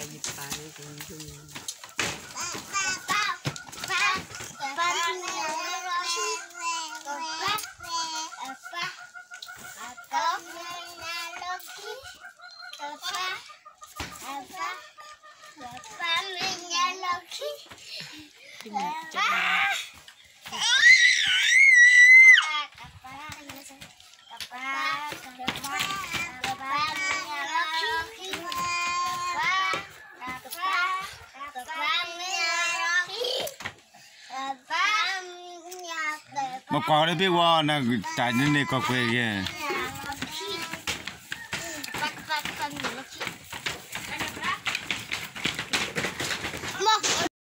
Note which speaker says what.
Speaker 1: mà có đấy biết qua là tại nên này có quê kìa